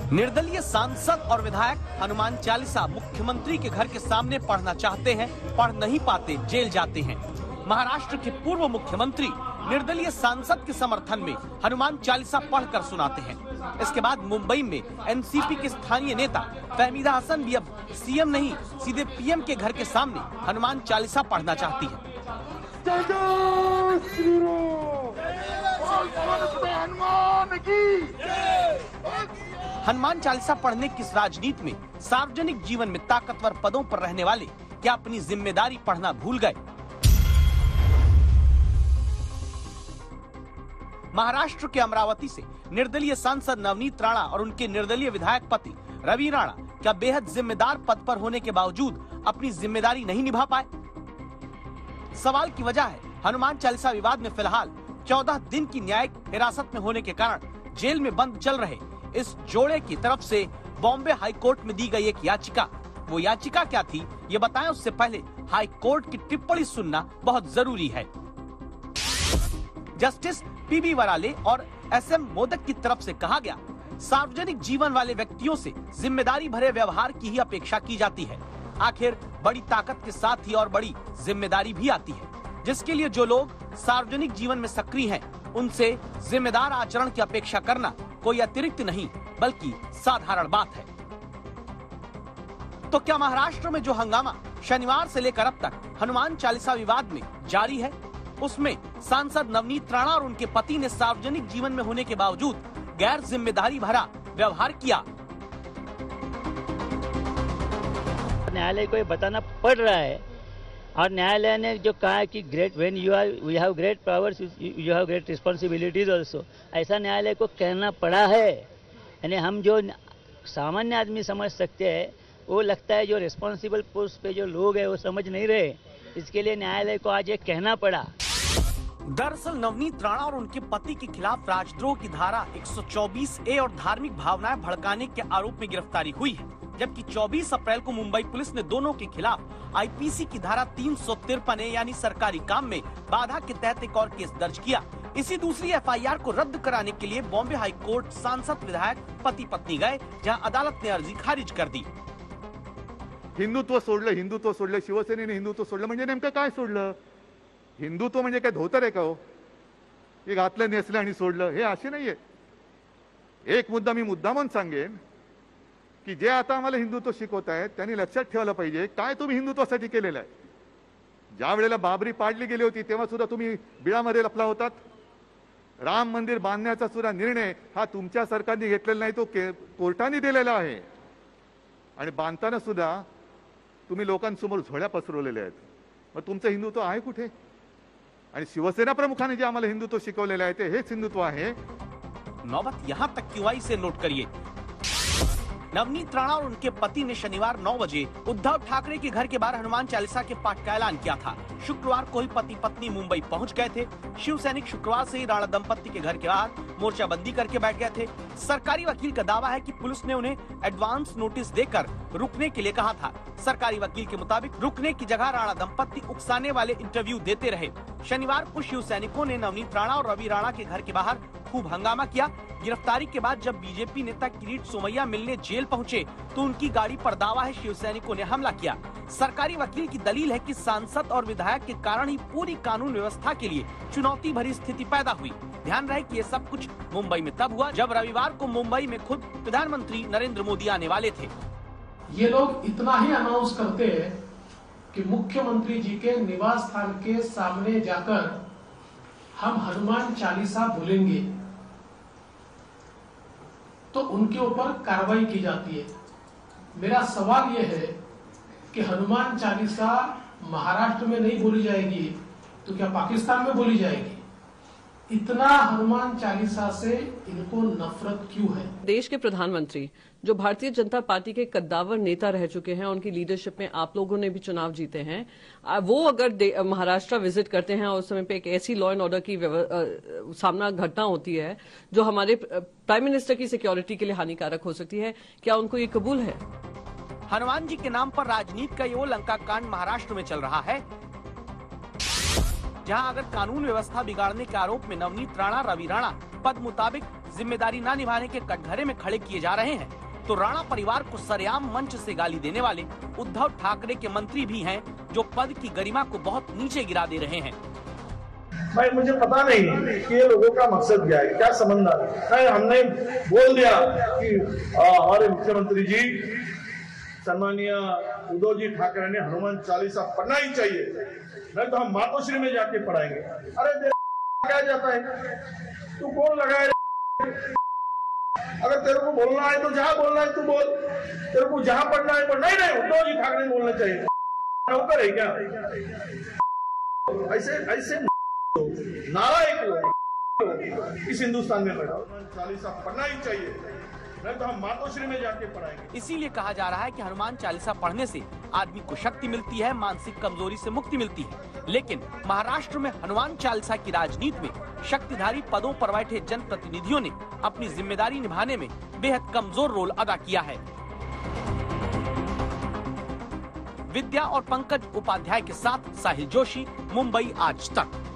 निर्दलीय सांसद और विधायक हनुमान चालीसा मुख्यमंत्री के घर के सामने पढ़ना चाहते हैं, पढ़ नहीं पाते, जेल जाते हैं। महाराष्ट्र के पूर्व मुख्यमंत्री निर्दलीय सांसद के समर्थन में हनुमान चालीसा पढ़कर सुनाते हैं। इसके बाद मुंबई में एनसीपी के स्थानीय नेता फहमीदा हसन भी अब सीएम नहीं सीधे पीएम के घर के सामने हनुमान चालीसा पढ़ना चाहती है। हनुमान चालीसा पढ़ने की इस राजनीति में सार्वजनिक जीवन में ताकतवर पदों पर रहने वाले क्या अपनी जिम्मेदारी पढ़ना भूल गए? महाराष्ट्र के अमरावती से निर्दलीय सांसद नवनीत राणा और उनके निर्दलीय विधायक पति रवि राणा क्या बेहद जिम्मेदार पद पर होने के बावजूद अपनी जिम्मेदारी नहीं निभा पाए? सवाल की वजह है हनुमान चालीसा विवाद में फिलहाल 14 दिन की न्यायिक हिरासत में होने के कारण जेल में बंद चल रहे इस जोड़े की तरफ से बॉम्बे हाई कोर्ट में दी गई एक याचिका। वो याचिका क्या थी ये बताएं, उससे पहले हाई कोर्ट की टिप्पणी सुनना बहुत जरूरी है। जस्टिस पीबी वराले और एसएम मोदक की तरफ से कहा गया, सार्वजनिक जीवन वाले व्यक्तियों से जिम्मेदारी भरे व्यवहार की ही अपेक्षा की जाती है। आखिर बड़ी ताकत के साथ ही और बड़ी जिम्मेदारी भी आती है, जिसके लिए जो लोग सार्वजनिक जीवन में सक्रिय हैं, उनसे जिम्मेदार आचरण की अपेक्षा करना कोई अतिरिक्त नहीं बल्कि साधारण बात है। तो क्या महाराष्ट्र में जो हंगामा शनिवार से लेकर अब तक हनुमान चालीसा विवाद में जारी है, उसमें सांसद नवनीत राणा और उनके पति ने सार्वजनिक जीवन में होने के बावजूद गैर जिम्मेदारी भरा व्यवहार किया? न्यायालय को ये बताना पड़ रहा है और न्यायालय ने जो कहा है कि great when you have great powers you have great responsibilities also, ऐसा न्यायालय को कहना पड़ा है। यानी हम जो सामान्य आदमी समझ सकते हैं वो लगता है जो रिस्पॉन्सिबल पोस्ट पे जो लोग हैं वो समझ नहीं रहे, इसके लिए न्यायालय को आज ये कहना पड़ा। दरअसल नवनीत राणा और उनके पति के खिलाफ राजद्रोह की धारा 124A और धार्मिक भावनाएं भड़काने के आरोप में गिरफ्तारी हुई है, जबकि 24 अप्रैल को मुंबई पुलिस ने दोनों के खिलाफ आईपीसी की धारा 353A यानी सरकारी काम में बाधा के तहत एक और केस दर्ज किया। इसी दूसरी एफआईआर को रद्द कराने के लिए बॉम्बे हाई कोर्ट सांसद विधायक पति पत्नी गए, जहां अदालत ने अर्जी खारिज कर दी। हिंदुत्व सोडलं, शिवसेनेने हिंदुत्व सोडलं म्हणजे नेमकं काय सोडलं? हिंदुत्व म्हणजे काय धोतर आहे का हो? हे घातलं, नेसलं आणि सोडलं, हे असे नाहीये। एक मुद्दा मी मुद्दामून सांगेन की जे आता आम्हाला हिंदुत्व शिकवत आहेत त्यांनी लक्षात ठेवायला पाहिजे काय तुम्ही हिंदुत्वासाठी केलेलं आहे। ज्या वेळेला बाबरी पाडली गेली होती तेव्हा सुद्धा तुम्ही बिळामध्ये लपला होतात। राम मंदिर बांधण्याचा सुद्धा निर्णय हा तुमच्या सरकारने घेतलेला नाही, तो कोर्टाने दिलेला आहे आणि बांधताना सुद्धा तुम्ही लोकांसमोर झोळ्या पसरवलेल्या आहेत। मग तुमचं हिंदुत्व आहे कुठे? आणि शिवसेना प्रमुखाने जे आम्हाला हिंदुत्व शिकवलेलं आहे ते हेच हिंदुत्व आहे। नौबत यहाँ तक क्यों आई से नोट करिए। नवनीत राणा और उनके पति ने शनिवार 9 बजे उद्धव ठाकरे के घर के बाहर हनुमान चालीसा के पाठ का ऐलान किया था। शुक्रवार को ही पति पत्नी मुंबई पहुंच गए थे। शिव सैनिक शुक्रवार से ही राणा दंपत्ति के घर के बाहर मोर्चाबंदी करके बैठ गए थे। सरकारी वकील का दावा है कि पुलिस ने उन्हें एडवांस नोटिस देकर रुकने के लिए कहा था। सरकारी वकील के मुताबिक रुकने की जगह राणा दंपत्ति उकसाने वाले इंटरव्यू देते रहे। शनिवार को शिव सैनिकों ने नवनीत राणा और रवि राणा के घर के बाहर खूब हंगामा किया। गिरफ्तारी के बाद जब बीजेपी नेता किरीट सोमैया मिलने जेल पहुंचे तो उनकी गाड़ी पर दावा है शिव सैनिकों ने हमला किया। सरकारी वकील की दलील है कि सांसद और विधायक के कारण ही पूरी कानून व्यवस्था के लिए चुनौती भरी स्थिति पैदा हुई। ध्यान रहे कि ये सब कुछ मुंबई में तब हुआ जब रविवार को मुंबई में खुद प्रधानमंत्री नरेंद्र मोदी आने वाले थे। ये लोग इतना ही अनाउंस करते हैं कि मुख्यमंत्री जी के निवास स्थान के सामने जाकर हम हनुमान चालीसा बोलेंगे तो उनके ऊपर कार्रवाई की जाती है। मेरा सवाल यह है कि हनुमान चालीसा महाराष्ट्र में नहीं बोली जाएगी तो क्या पाकिस्तान में बोली जाएगी? इतना हनुमान चालीसा से इनको नफरत क्यों है? देश के प्रधानमंत्री जो भारतीय जनता पार्टी के कद्दावर नेता रह चुके हैं, उनकी लीडरशिप में आप लोगों ने भी चुनाव जीते हैं, वो अगर महाराष्ट्र विजिट करते हैं और उस समय पे एक ऐसी लॉ एंड ऑर्डर की सामना घटना होती है जो हमारे प्राइम मिनिस्टर की सिक्योरिटी के लिए हानिकारक हो सकती है, क्या उनको ये कबूल है? हनुमान जी के नाम पर राजनीति का ये वो लंका कांड महाराष्ट्र में चल रहा है, जहां अगर कानून व्यवस्था बिगाड़ने के आरोप में नवनीत राणा रवि राणा पद मुताबिक जिम्मेदारी न निभाने के कटघरे में खड़े किए जा रहे हैं, तो राणा परिवार को सरेआम मंच से गाली देने वाले उद्धव ठाकरे के मंत्री भी हैं, जो पद की गरिमा को बहुत नीचे गिरा दे रहे हैं। भाई मुझे पता नहीं कि ये लोगों का मकसद क्या है, क्या समझना है। हमने बोल दिया कि हमारे मुख्यमंत्री जी सम्मानीय उद्धव जी ठाकरे ने हनुमान चालीसा पढ़ना ही चाहिए, नहीं तो हम मातोश्री में जाके पढ़ाएंगे। अरे क्या जाता है, तू कौन लगाए? अगर तेरे को बोलना है तो जहां बोलना है तू बोल, तेरे को जहां पढ़ना है पढ़। नहीं उद्धव जी ठाकरे बोलना चाहिए, नौकर है क्या? ऐसे नालायक लोग इस हिंदुस्तान में पैदा। चालीसा पढ़ना ही चाहिए, नहीं तो हम मातोश्री में जाके पढ़ाएंगे। इसीलिए कहा जा रहा है कि हनुमान चालीसा पढ़ने से आदमी को शक्ति मिलती है, मानसिक कमजोरी से मुक्ति मिलती है। लेकिन महाराष्ट्र में हनुमान चालीसा की राजनीति में शक्तिधारी पदों पर बैठे जनप्रतिनिधियों ने अपनी जिम्मेदारी निभाने में बेहद कमजोर रोल अदा किया है। विद्या और पंकज उपाध्याय के साथ साहिल जोशी, मुंबई आज तक।